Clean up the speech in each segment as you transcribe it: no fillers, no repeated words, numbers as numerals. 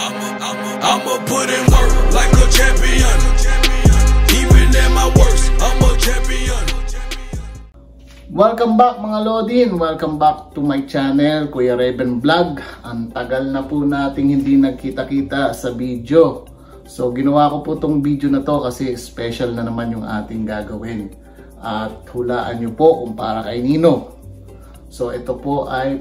I'ma put in work like a champion. Even at my worst, I'm a champion. Welcome back mga Lodin, welcome back to my channel, Kuya Raven Vlog. Ang tagal na po nating hindi nagkita-kita sa video. So ginawa ko po tong video na to kasi special na naman yung ating gagawin. At hulaan nyo po kung para kay Nino. So ito po ay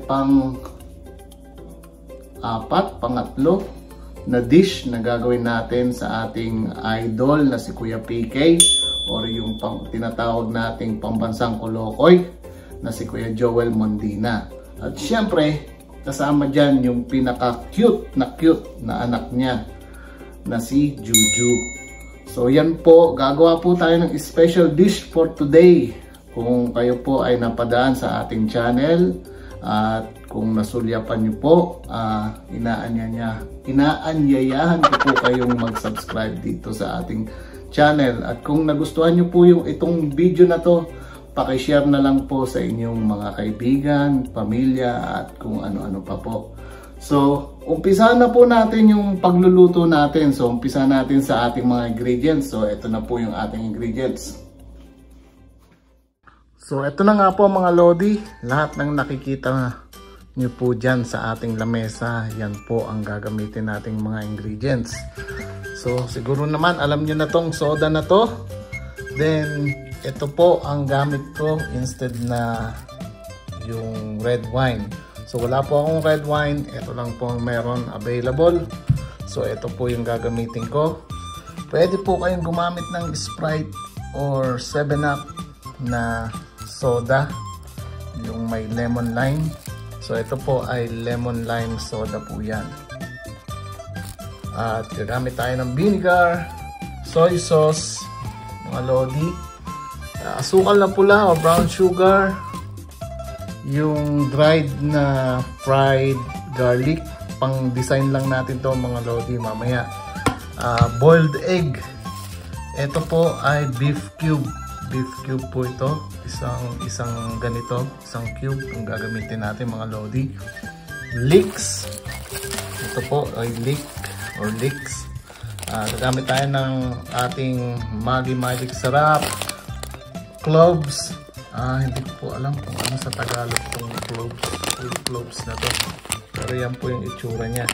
pangatlo na dish na gagawin natin sa ating idol na si Kuya PK. Or yung tinatawag nating pambansang kolokoy na si Kuya Joel Mondina. At syempre, kasama dyan yung pinaka-cute na anak niya na si Juju. So yan po, gagawa po tayo ng special dish for today. Kung kayo po ay napadaan sa ating channel at kung nasulyapan nyo po, inaanyayahan ko po kayong mag-subscribe dito sa ating channel. At kung nagustuhan nyo po itong video na to, pakishare na lang po sa inyong mga kaibigan, pamilya at kung ano-ano pa po. So, umpisa na po natin yung pagluluto natin. So, umpisa natin sa ating mga ingredients. So, ito na po yung ating ingredients. So, ito na nga po mga Lodi. Lahat ng nakikita nyo po dyan sa ating lamesa, yan po ang gagamitin nating mga ingredients. So siguro naman alam nyo na tong soda na to. Then ito po ang gamit ko instead na yung red wine. So wala po akong red wine, ito lang po ang meron available. So ito po yung gagamitin ko. Pwede po kayong gumamit ng Sprite or 7-Up na soda, yung may lemon lime. So ito po ay lemon lime soda po yan. At gagamit tayo ng vinegar, soy sauce, mga Lodi, asukal na pula o brown sugar, yung dried na fried garlic, pang design lang natin to mga Lodi mamaya, boiled egg, ito po ay beef cube po ito, isang ganito, isang cube ang gagamitin natin mga Lodi, leeks, ito po ay leeks. Gagamit tayo ng ating Magic Sarap, cloves, hindi ko po alam kung ano sa Tagalog itong cloves na to, pero yan po yung itsura nya.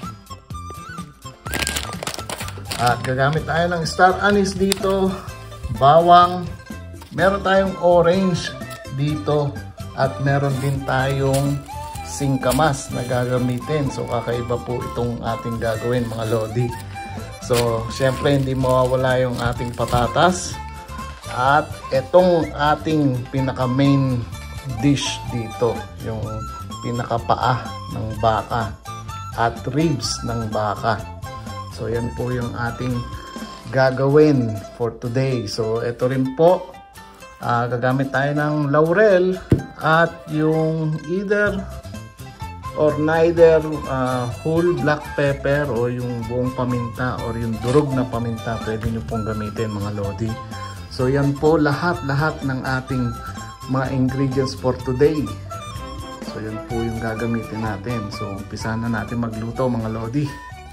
At gagamit tayo ng star anise dito, bawang, meron tayong orange dito, at meron din tayong singkamas na gagamitin. So kakaiba po itong ating gagawin mga Lodi. So syempre hindi mawawala yung ating patatas at itong ating pinaka main dish dito, yung pinaka paa ng baka at ribs ng baka. So yan po yung ating gagawin for today. So ito rin po, gagamit tayo ng laurel at yung either or neither whole black pepper o yung buong paminta or yung durog na paminta, pwede nyo pong gamitin mga Lodi. So yan po lahat ng ating mga ingredients for today. So yan po yung gagamitin natin. So umpisa na natin magluto mga Lodi.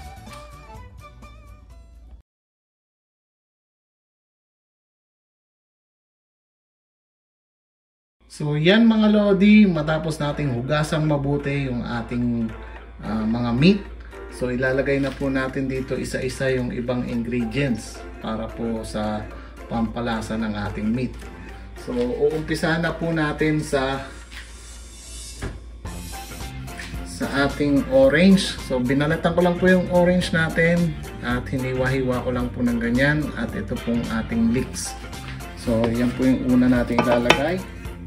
So yan mga Lodi, matapos nating hugasang mabuti yung ating mga meat. So ilalagay na po natin dito isa-isa yung ibang ingredients para po sa pampalasa ng ating meat. So uumpisahan na po natin sa ating orange. So binalatan ko lang po yung orange natin at hiniwa-hiwa ko lang po ng ganyan, at ito pong ating leeks. So yan po yung una nating ilalagay.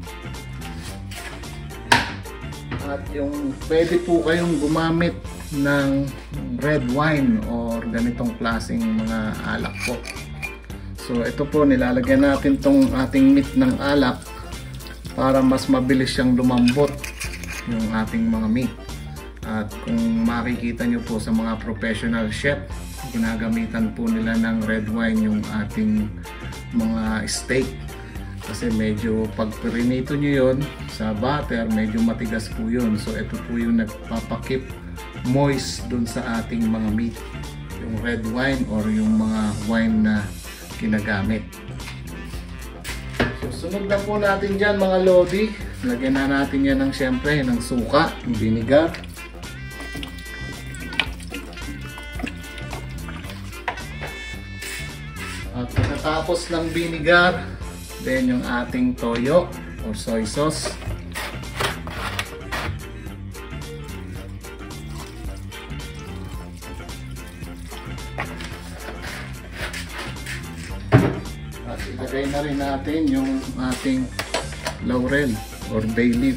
At yung pwede po kayong gumamit ng red wine or ganitong klaseng mga alak po. So ito po, nilalagyan natin tong ating meat ng alak para mas mabilis siyang lumambot yung ating mga meat. At kung makikita nyo po sa mga professional chef, ginagamitan po nila ng red wine yung ating mga steak. Kasi medyo pag prinito nyo yun sa butter, medyo matigas po yun. So ito po yung nagpapakip moist dun sa ating mga meat, yung red wine or yung mga wine na ginagamit. So, sunod na po natin dyan mga lodi, lagyan na natin yan ng syempre ng suka, yung vinegar. At pagkatapos ng vinegar, then yung ating toyo or soy sauce. At ilagay na rin natin yung ating laurel or bay leaf.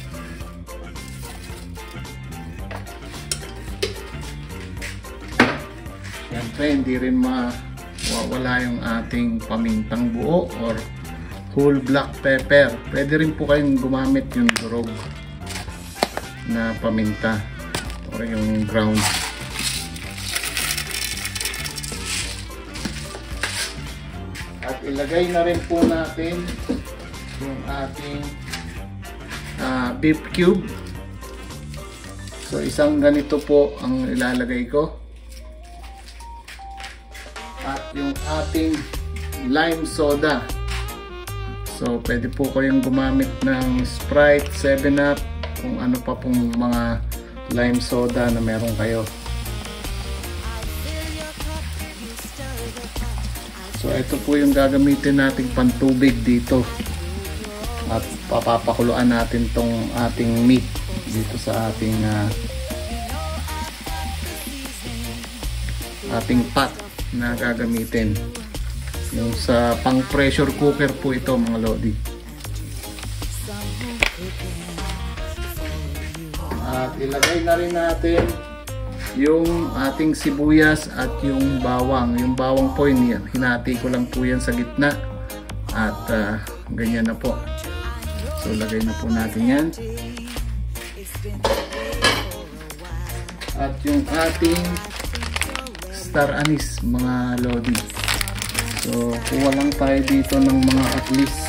Siyempre hindi rin mawawala yung ating pamintang buo or whole black pepper. Pwede rin po kayong gumamit yung durog na paminta or yung ground. At ilagay na rin po natin yung ating beef cube. So isang ganito po ang ilalagay ko. At yung ating lime soda. So pwede po kayong gumamit ng Sprite, 7up, kung ano pa pong mga lime soda na meron kayo. So ito po yung gagamitin nating pantubig dito. At papapakuluan natin tong ating meat dito sa ating pot na gagamitin. Yung sa pang pressure cooker po ito mga lodi. At ilagay na rin natin yung ating sibuyas at yung bawang. Yung bawang po hinati ko lang po yan sa gitna. At ganyan na po. So lagay na po natin yan. At yung ating star anise mga lodi. So kuha lang tayo dito ng mga at least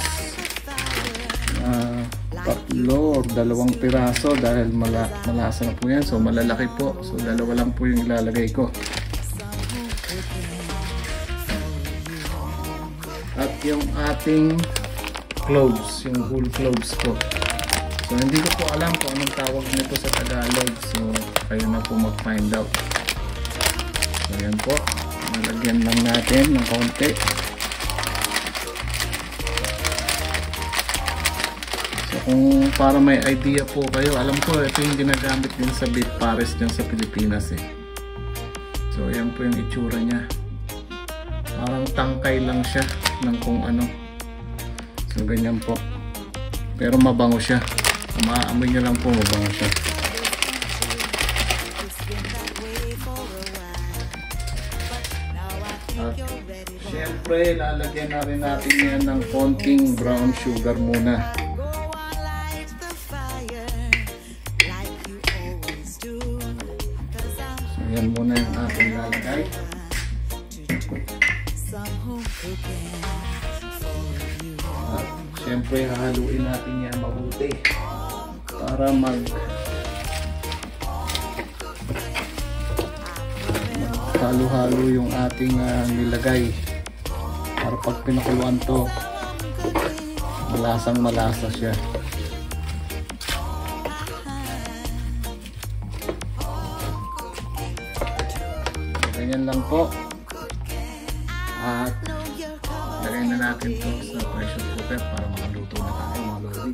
3 or 2 piraso dahil malasa na po yan. So malalaki po. So 2 lang po yung ilalagay ko. At yung ating cloves, yung whole cloves po. So hindi ko po alam kung anong tawag nito sa Tagalog. So kayo na po mag-find out. So yan po. Nalagyan lang natin ng konti. So kung para may idea po kayo, alam ko ito yung ginagamit din sa beef pares dyan sa Pilipinas eh. So yan po yung itsura niya. Parang tangkay lang siya ng kung ano. So ganyan po. Pero mabango siya. Maamoy nyo lang po, mabango siya. At syempre lalagyan na rin natin yan ng konting brown sugar muna. So yan muna yung ating lalagay. At syempre hahaluin natin yan mabuti para halo-halo yung ating nilagay para pag pinakuluan to malasang malasa siya. Ganyan lang po. At lagay na natin to sa pressure cooker para makaluto na tayo mga lodi.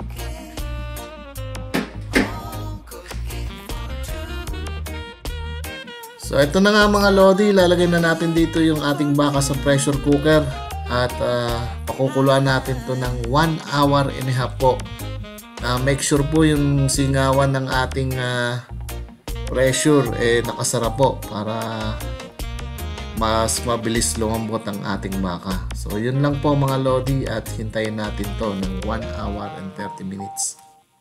So ito na nga mga lodi, lalagay na natin dito yung ating baka sa pressure cooker at pakukuluan natin to ng 1 hour and a half po. Make sure po yung singawan ng ating pressure nakasara po para mas mabilis lumambot ang ating baka. So yun lang po mga lodi at hintayin natin to ng 1 hour and 30 minutes.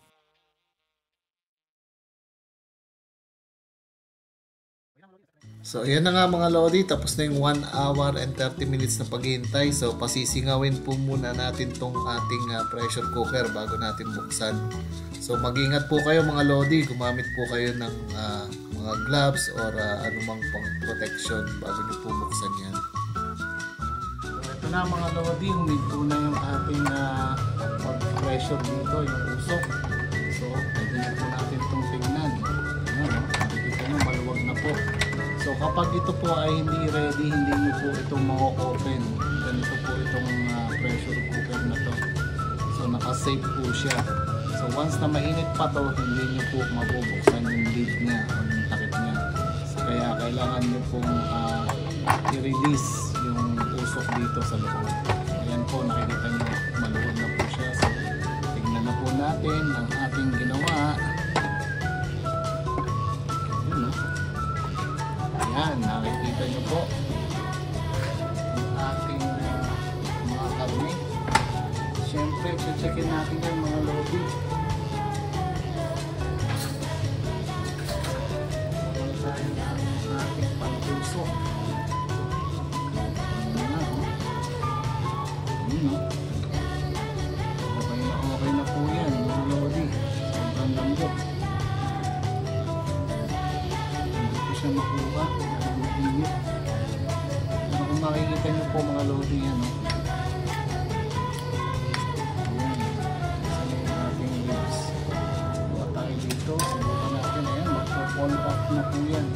So yan na nga mga lodi, tapos na yung 1 hour and 30 minutes na paghihintay. So pasisingawin po muna natin tong ating pressure cooker bago natin buksan. So mag-ingat po kayo mga lodi, gumamit po kayo ng mga mga gloves or anumang pang protection bago nyo po buksan yan. So ito na mga lodi, huminto na yung ating pag-pressure dito, yung usok. So pwede na po natin itong tignan. Makikita nyo, maluwag na po. So kapag ito po ay hindi ready, hindi nyo po itong ma-open. Ganito po itong pressure cooker na to. So naka-safe po siya. So once na mainit pa to, hindi nyo po mabubuksan yung lid niya o yung takip niya. So, kaya kailangan nyo pong i-release yung usok dito sa loob. Ayan po, nakikita nyo, maluwag na po siya. So tignan na po natin ang ating ginawa. Ayan, nakikita nyo po yung ating mga karne. Siyempre, checkin natin yan mga lodi. Wala tayo ang ating pangpuso. Okay na po yan mga lodi. Sobrang lambot. Hindi po siya makuha. Pero kung makikita nyo po mga lodi yan, no? Ayan, isa na yung ating ribs. Buka tayo dito, subukan natin. Ayan, magpo-fall off na po yan.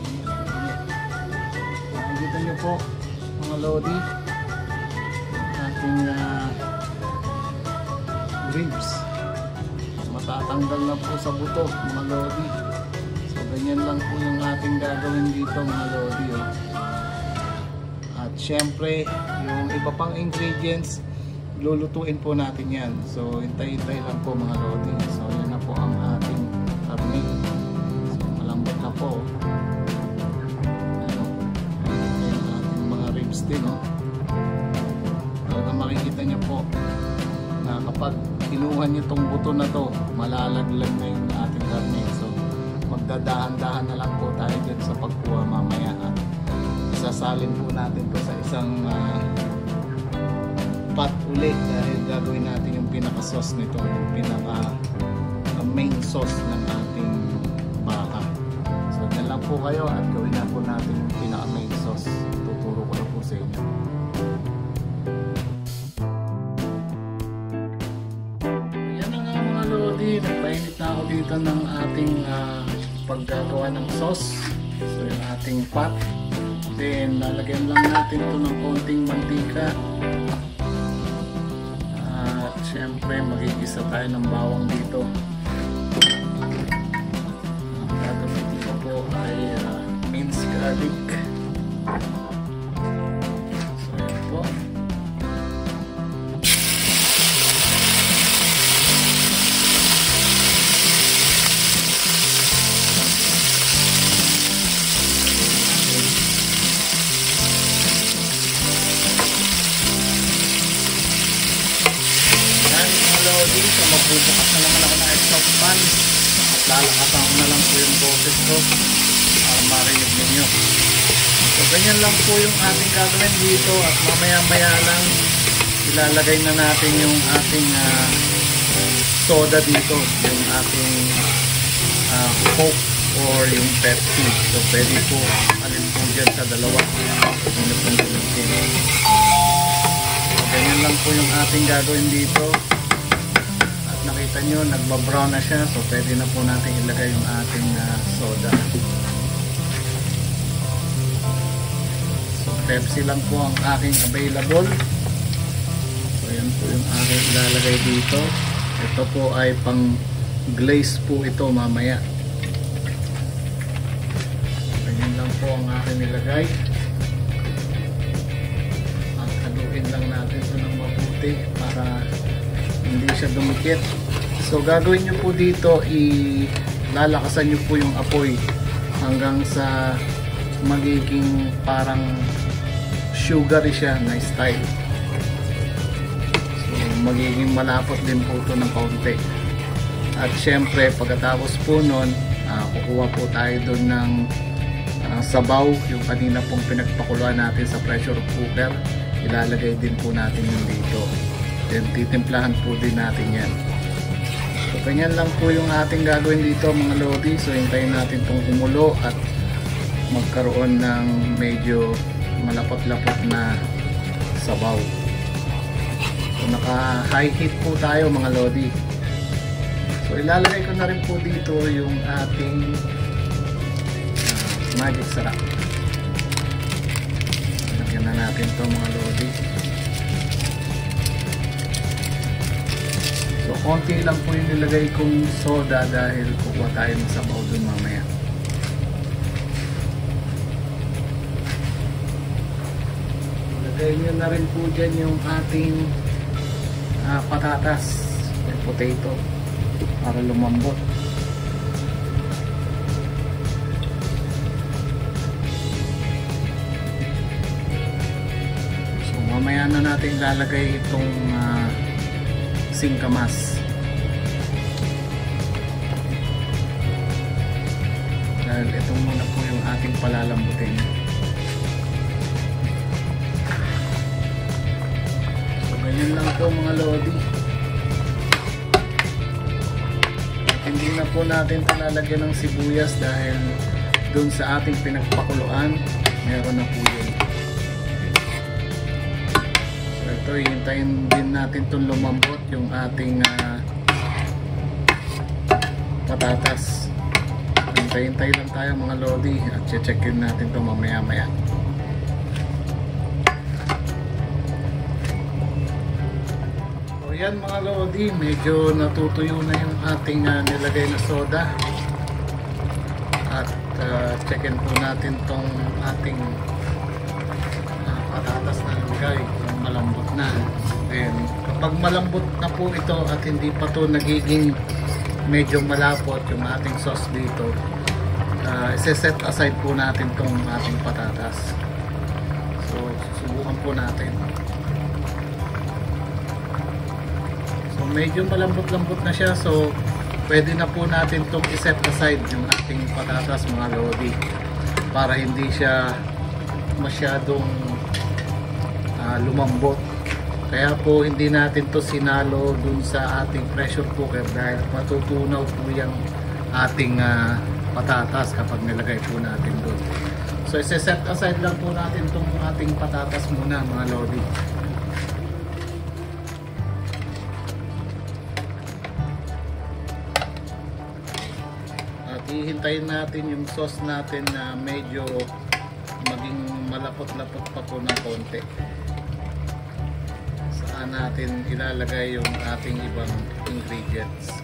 Makikita nyo po mga lodi ating ribs. Matatanggal na po sa buto mga lodi. Ganyan lang po yung ating gagawin dito mga lodi. At syempre, yung iba pang ingredients, lulutuin po natin yan. So, hintay-hintay lang po mga lodi. So, yan na po ang ating karne. So, malambot na po. Ano? Yung ating mga ribs din. Talagang makikita nyo po na kapag kinuha nyo itong buto na to, malalaglag na yung ating karne. So, magdadahan-dahan na lang po tayo dyan sa pagkuha mamaya at isasalin po natin to sa isang pot ulit dahil gagawin natin yung pinaka-sauce nito, yung pinaka-main sauce ng ating baka. So dyan lang po kayo at gawin na po natin yung pinaka-main sauce. Tuturo ko na po sa inyo. Yan na nga mga lodi, nagpainit na ako dito ng ating paggagawa ng sauce. So yung ating pot, then lalagyan lang natin ito ng konting mantika at syempre magigisa tayo ng bawang dito. Ang gagamitin ko po ay minced garlic. So yan po. So magbubukas na naman ako ng exhaust fan at lalakasan ko na lang po yung boses ko para marinig ninyo. So ganyan lang po yung ating gagawin dito at mamaya-maya lang ilalagay na natin yung ating soda dito, yung ating Coke or yung Pepsi. So pwede po alin po dyan sa dalawa. Ano pong gamitin. So ganyan lang po yung ating gagawin dito. Nakita nyo, nagbabrown na siya. So, pwede na po natin ilagay yung ating soda. So, Pepsi lang po ang aking available. So, yan po yung aking ilalagay dito. Ito po ay pang glaze po ito mamaya. Ganyan lang po ang aking nilagay. At haluin lang natin ito ng mabuti para hindi siya dumikit. So gagawin nyo po dito, ilalakasan nyo po yung apoy hanggang sa magiging parang sugary siya na style. So magiging malapot din po ito ng kaunti. At syempre pagkatapos po nun, kukuha po tayo doon ng sabaw, yung kanina pong pinagpakuluan natin sa pressure cooker. Ilalagay din po natin yung dito. Then titimplahan po din natin yan. So ganyan lang po yung ating gagawin dito mga lodi. So hintayin natin itong kumulo at magkaroon ng medyo malapot-lapot na sabaw. So naka high heat po tayo mga lodi. So ilalagay ko na rin po dito yung ating magic sarap. Lagyan na natin ito mga lodi. So konti lang po yung nilagay kong soda dahil kukuha tayo ng sabaw dun mamaya. Lagay nyo na rin po dyan yung ating patatas and potato para lumambot. So mamaya na natin lalagay itong singkamas dahil itong muna po yung ating palalambutin. So ganyan lang po mga lodi. Hindi na po natin lalagyan ng sibuyas dahil dun sa ating pinagpakuluan meron na po yun. So ito, hintayin din natin itong lumambot yung ating patatas. Hintay-hintay lang tayo mga lodi at checkin natin ito mamaya-maya. So yan mga lodi, medyo natutuyo na yung ating nilagay na soda. At checkin po natin tong ating patatas na nilagay kung malambot na. Then kapag malambot na po ito at hindi pa to nagiging medyo malapot yung ating sauce dito, set aside po natin tong ating patatas. So susubukan po natin. So medyo malambot-lambot na siya, so pwede na po natin tong i-set aside yung ating patatas mga lodi para hindi siya masyadong lumambot. Kaya po hindi natin to sinalo dun sa ating pressure cooker dahil matutunaw po yung ating patatas kapag nilagay po natin dun. So i-set aside lang po natin itong ating patatas muna mga lodi. At hihintayin natin yung sauce natin na medyo maging malapot-lapot pa po ng konti. Saan natin ilalagay yung ating ibang ingredients.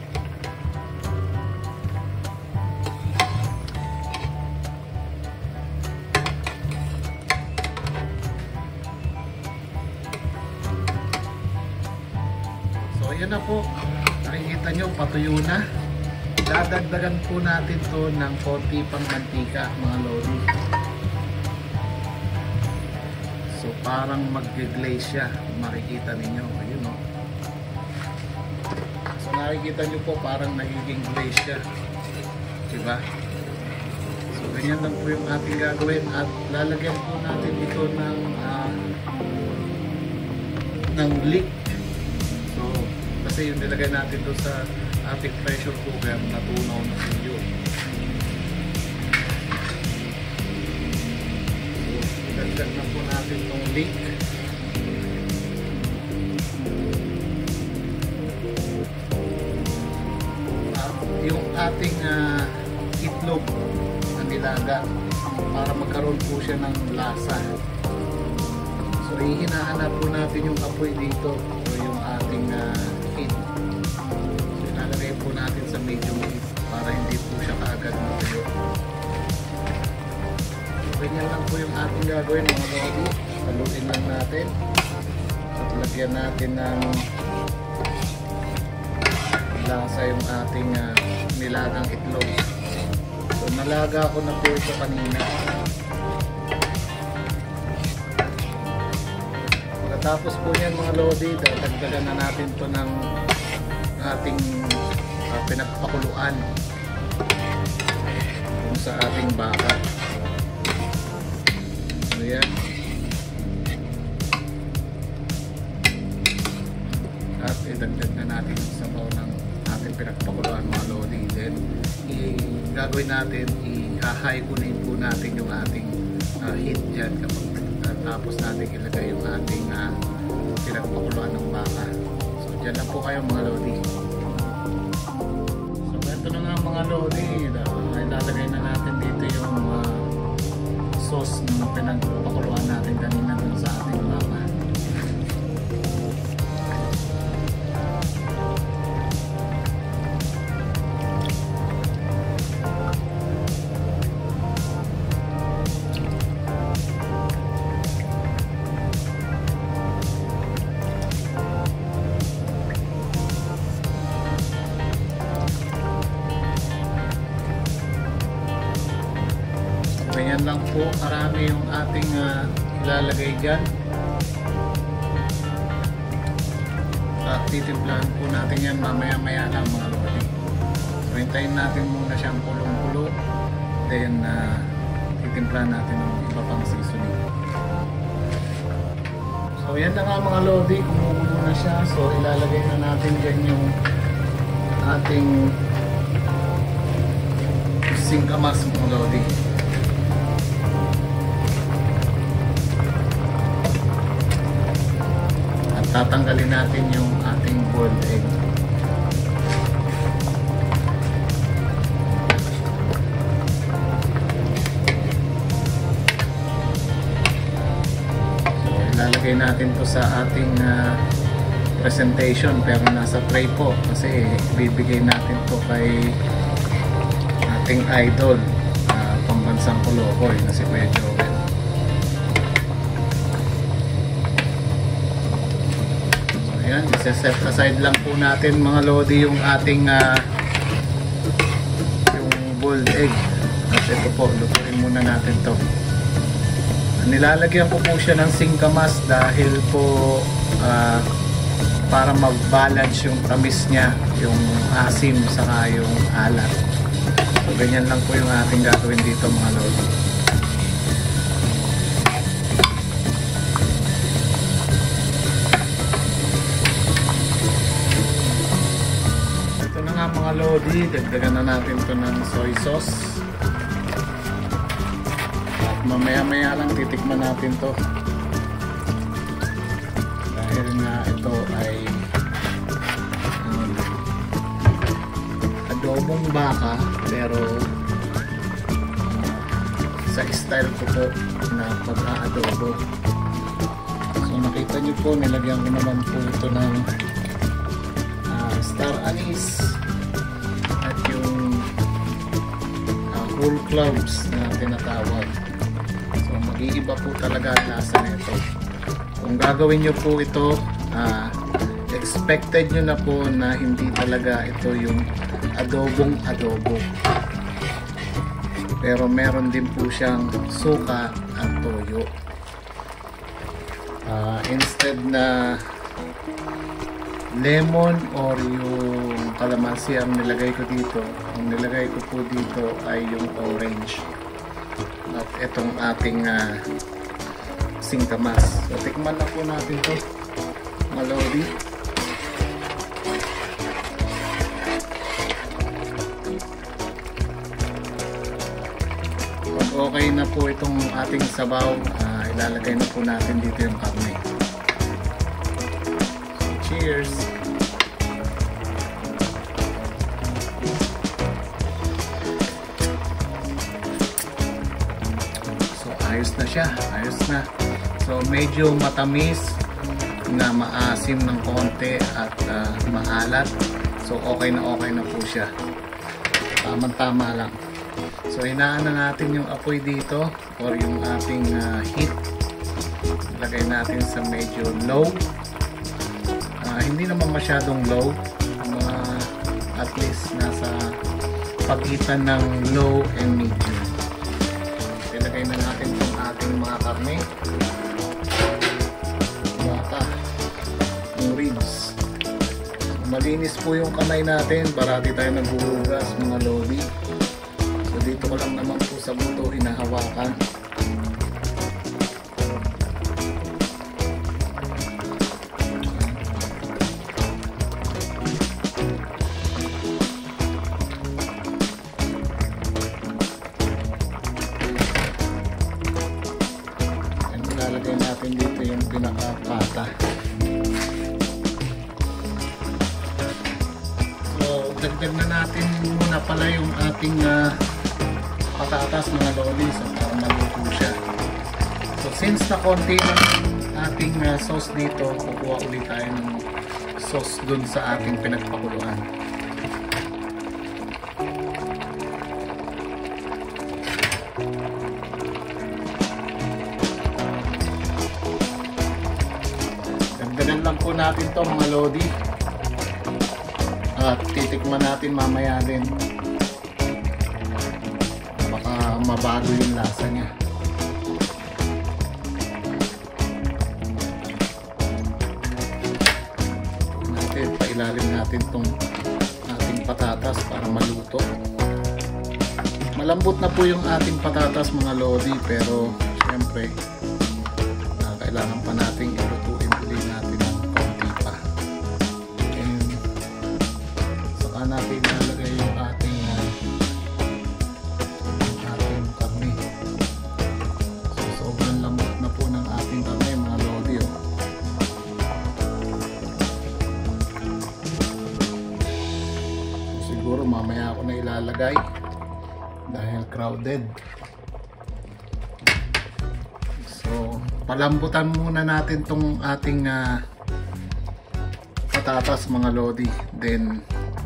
So ayan na po, nakikita nyo patuyo na. Dadagdagan po natin to ng konti pang mantika mga lodi. So parang mag-glaze siya, makikita ninyo, ayun o. So nakikita nyo po parang nagiging glaze siya, diba? So ganyan lang po yung ating gagawin at lalagyan po natin ito ng leek. So kasi yung nilagay natin doon sa ating pressure cooker, natunaw na po yun. Dagdag na po natin itong leek. Yung ating itlog na nilaga para magkaroon po siya ng lasa. So hihinahanap po natin yung apoy dito o yung ating heat. So ilalagay po natin sa medium heat para hindi po siya kaagad matuyo. Ganyan lang po yung ating gagawin mga lodi. Haluin lang natin at lagyan natin ng lasa yung ating nilagang itlog. So nalaga ko na po ito kanina. Pagkatapos po yan mga lodi, dagdagan na natin ito ng ating pinagpakuluan kung sa ating baka. So yan. At idagdag na natin yung sabaw ng ating pinagpakuluan. yung ating heat dyan kapag tapos natin ilagay yung ating pinagpakuluan ng baka. So dyan lang po kayo mga lodi. So ito na nga mga lodi, ilalagay na natin dito yung sauce na pinagpakuluan natin kanina dun sa ating baka. Ganyan lang po karami yung ating ilalagay dyan. At titimplahan po natin yan mamaya-maya lang mga lodi. So hintayin natin muna siyang pulong-pulo. Then titimplahan natin ng iba pang seasoning. So yan na nga mga lodi, kumukulo na siya. So ilalagay na natin dyan yung ating singkamas mga lodi. Tatanggalin natin yung ating boiled egg. So ilalagay natin to sa ating presentation pero nasa tray po kasi bibigay natin to kay ating idol pambansang Kolokoy na si Kuya Joel. Ayan, isa-set aside lang po natin mga lodi yung ating yung boiled egg. At ito po, lutuin muna natin to. Nilalagyan ko po siya ng singkamas dahil po para mag-balance yung tamis niya, yung asim saka yung alat. So ganyan lang po yung ating gagawin dito mga lodi. Mga lodi, dagdagan na natin to ng soy sauce at mamaya-maya lang titikman natin to dahil nga ito ay adobong baka pero sa style ko po na pagka-adobo. So nakita nyo po, nilagyan ko naman po ito ng star anise at yung whole cloves na tinatawag. So mag-iiba po talaga ang lasa nito. Kung gagawin nyo po ito, expected nyo na po na hindi talaga ito yung adobong adobo. Pero meron din po siyang suka at toyo. Instead na lemon or yung kalamansi ang nilagay ko dito, ang nilagay ko po dito ay yung orange at itong ating singkamas. So tikman na po natin to mga lodi. Pag okay na po itong ating sabaw, ilalagay na po natin dito yung karne. Cheers! So ayos na siya, ayos na. So medyo matamis na maasim ng konti at maalat. So okay na po siya. Tama-tama lang. So hinaan na natin yung apoy dito or yung ating heat. Lagay natin sa medyo low. Hindi naman masyadong low, at least nasa pagitan ng low and medium. Ilagay na natin yung ating mga karne, baka, yung ribs. Malinis po yung kamay natin, parati tayo naghuhugas mga lodi. So dito ko lang naman po sa buto hinahawakan. natin dito yung pinakapata. So, dagdag na natin muna pala yung ating patatas mga lodi, so para maluto siya. So, since na konti ng ating sauce dito, kukuha ulit tayo ng sauce dun sa ating pinagpakuluan. Dagdagan lang po natin to mga lodi. At titikman natin mamaya din. Baka mabago yung lasa niya. Pailalim natin tong ating patatas para maluto. Malambot na po yung ating patatas mga lodi, pero syempre kailangan pa nating ilutuin ulit natin ng konti pa. And saka natin ilalagay yung ating karne. So sobrang lambot na po ng ating karne mga lodi. Siguro mamaya ako na ilalagay dahil crowded. So palambutan muna natin tong ating patatas mga lodi, then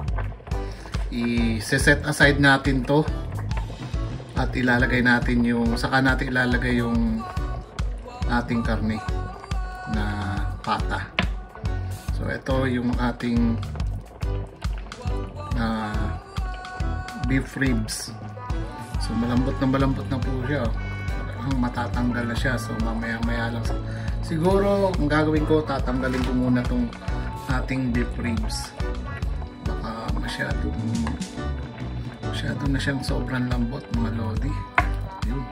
i-set aside natin to at ilalagay natin yung, saka natin ilalagay yung ating karne na pata. So ito yung ating beef ribs. So malambot na po siya. Matatanggal na siya. So mamaya lang. Siguro ang gagawin ko, tatanggalin ko muna tong ating beef ribs. Baka masyado na siyang sobrang lambot mga lodi. Yun.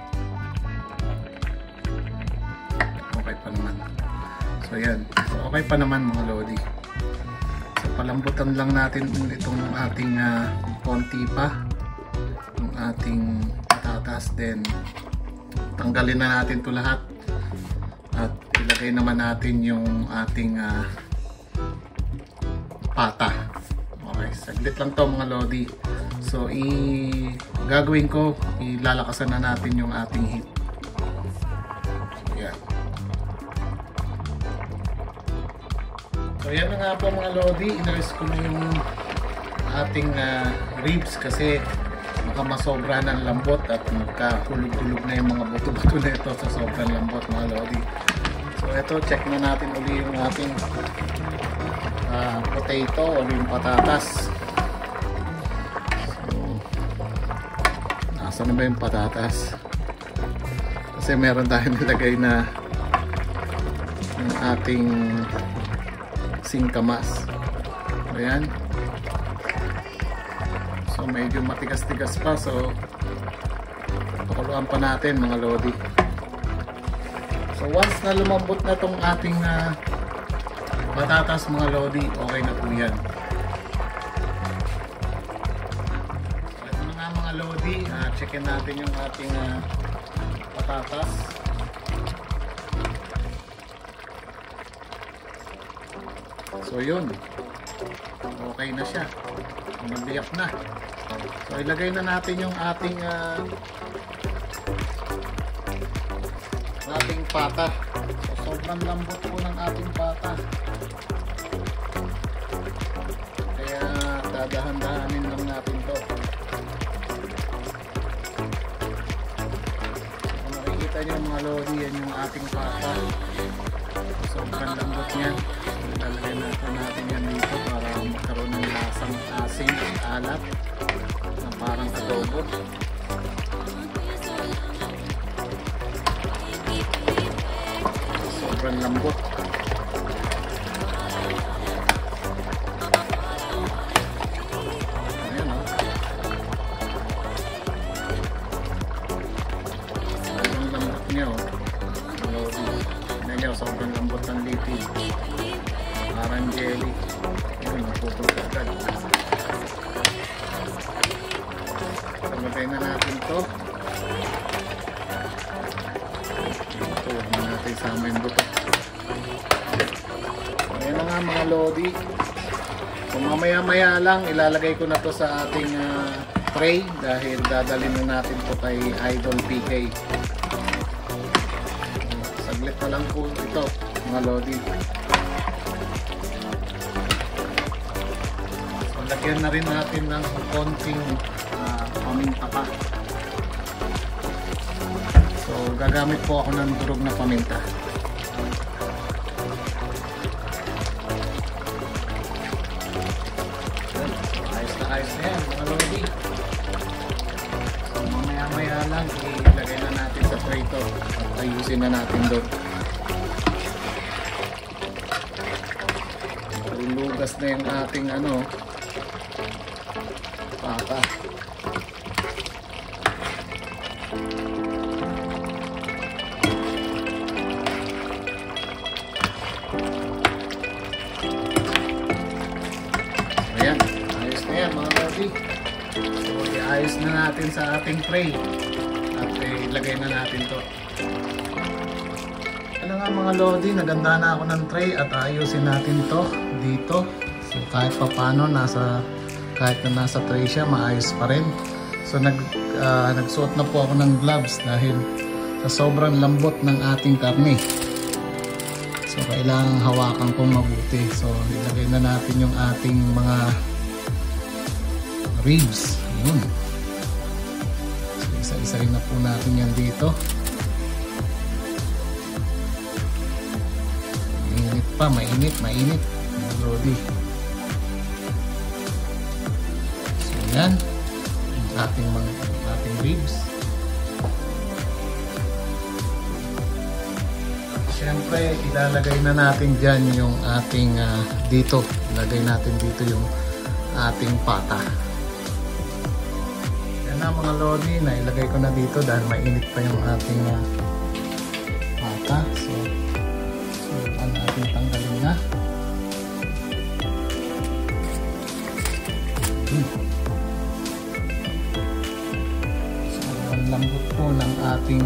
Okay pa naman. So yan. So, okay pa naman mga lodi. So palambutan lang natin itong ating konti pa. Yung ating patatas, then tanggalin na natin to lahat at ilagay naman natin yung ating pata. Okay, saglit lang to mga lodi. So gagawin ko, ilalakasan na natin yung ating heat. So yan. So yan na nga po mga lodi, inalis ko na yung ating ribs kasi baka masobra ng lambot at magkahulog-hulog na yung mga buto-buto na ito sa sobrang lambot mga lodi. So ito, check na natin uli yung ating potato o yung patatas. So nasa na ba yung patatas? Kasi meron tayong nilagay na yung ating singkamas. Ayan. So medyo matigas-tigas pa, so pakuluan pa natin mga lodi. So once na lumambot na tong ating patatas mga lodi, okay na po yan. So ito na nga mga lodi, checkin natin yung ating patatas. So yun, okay na siya, nabiyak na. So ilagay na natin yung ating pata. So sobrang lambot po ng ating pata, kaya dadahan-dahanin lang natin to. So makikita nyo mga lodi, yan yung ating pata. Sobrang lambot niya. So ilalagay natin yan dito para magkaroon ng lasang asin at alat na parang adobo. Sobrang lambot. Ayan o. Sobrang lambot niya o. Sobrang lambot ng litid. Parang jelly. Ayan, naputol ka agad. Lagay na natin to. Ito, huwag na natin isama yung buto. Ayan na nga mga lodi. So mamaya-maya lang ilalagay ko na to sa ating tray dahil dadalhin na natin to kay Idol PK. Saglit na lang po ito mga lodi. So lagyan na rin natin ng konting paminta pa. So gagamit po ako ng durog na paminta. Ayos na yan mga lodi. So mamaya lang ilagay na natin sa tray to at ayusin na natin doon. Lulugas na yung ating baka. Ayan. Mga lodi. So iayos na natin sa ating tray at ilagay na natin to. Ano nga mga lodi, naganda na ako ng tray at ayusin natin to dito. So kahit papano kahit na nasa tray siya, maayos pa rin. So nagsuot na po ako ng gloves dahil sa sobrang lambot ng ating karne. So kailangang hawakan kong mabuti. So ilagay na natin yung ating mga ribs. Yun. So isa-isahin na po natin yan dito. Mainit pa, mainit mga lodi. So yan yung ating ribs. Siyempre ilalagay na natin dyan yung ating dito. Ilagay natin dito yung ating pata. Na mga lodi, na ilagay ko na dito dahil mainit pa yung ating pata. So natin tanggalin na. So ang lambot po ng ating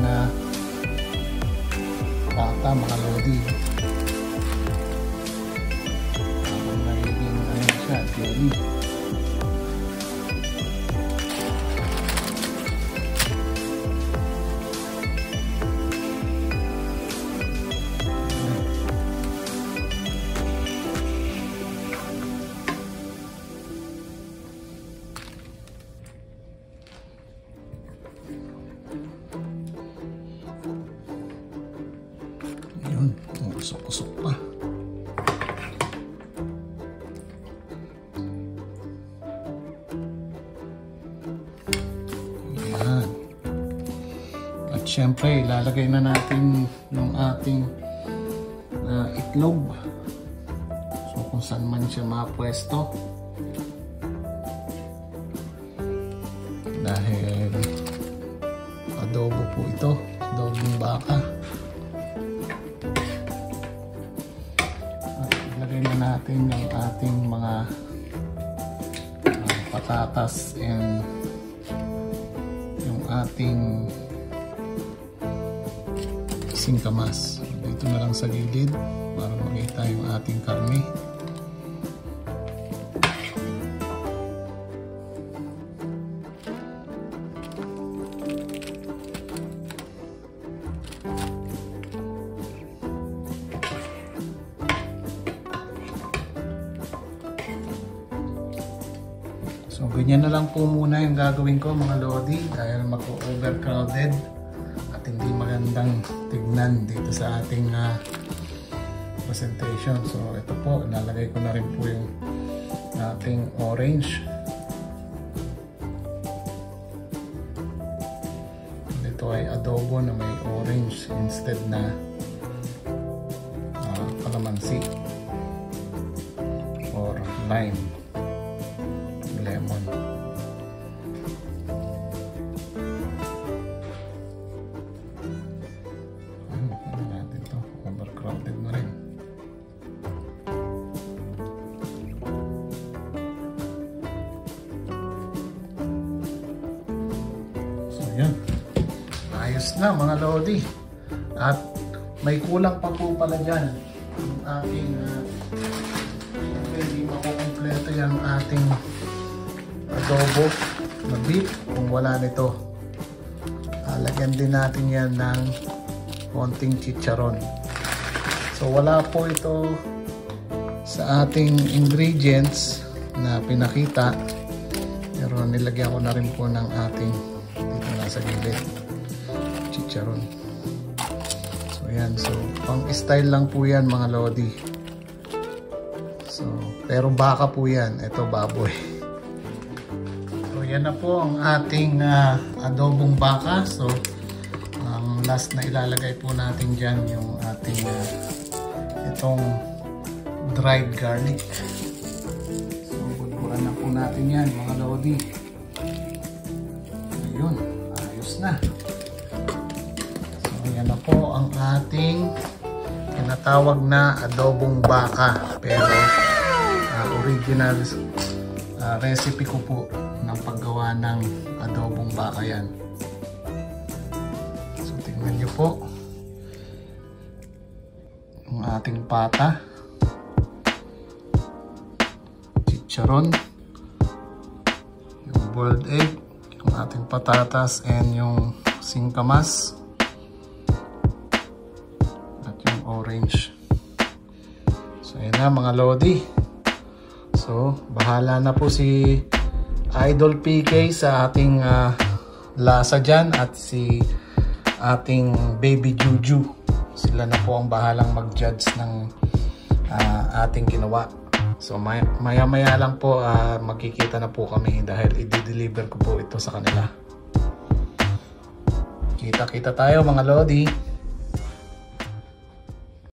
pata mga lodi. Ang nagiging siya, jelly. Usok-usok pa. Ayan. At syempre ilalagay na natin yung ating itlog. So kung saan man siya mapwesto. Dahil adobo po ito. Adobong baka. Natin yung ating mga patatas and yung ating singkamas. Dito na lang sa gilid para makita yung ating karne. So ganyan na lang po muna yung gagawin ko mga lodi dahil mag-overcrowded at hindi magandang tignan dito sa ating presentation. So ito po, ilalagay ko na rin po yung ating orange. Ito ay adobo na may orange instead na kalamansi or lime. Lemon. Ano natin to? Overcrowded na rin. So yan. Ayos na mga lodi. At may kulang pa po pala dyan. Yung ating hindi makukompleto yung ating adobo na beef kung wala nito. Lagyan din natin yan ng konting chicharon. So wala po ito sa ating ingredients na pinakita, pero nilagyan ko na rin po ng ating dito nasa gilid chicharon. So yan, so pang style lang po yan mga lodi. So pero baka po yan, ito baboy. So yan na po ang ating adobong baka. So ang last na ilalagay po natin dyan yung ating itong dried garlic. So budburan na po natin yan mga lodi. Ayun, ayos na. So yan na po ang ating tinatawag na adobong baka, pero original recipe ko po ng paggawa ng adobong baka yan. So tingnan nyo po yung ating pata, chicharon, yung boiled egg, yung ating patatas, and yung singkamas at yung orange. So yun na mga lodi. So bahala na po si Idol PK sa ating lasa dyan, at si ating baby Juju. Sila na po ang bahalang mag-judge ng ating ginawa. So maya maya lang po magkikita na po kami dahil i-deliver ko po ito sa kanila. Kita-kita tayo mga lodi.